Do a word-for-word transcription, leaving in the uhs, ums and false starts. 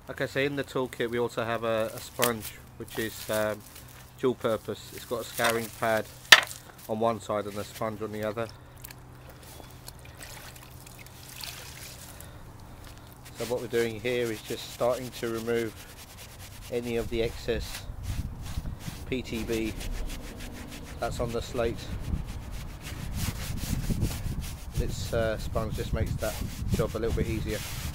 Okay, so in the toolkit we also have a, a sponge which is um, dual purpose. It's got a scouring pad on one side and a sponge on the other. So what we're doing here is just starting to remove any of the excess P T B that's on the slate. This uh, sponge just makes that job a little bit easier.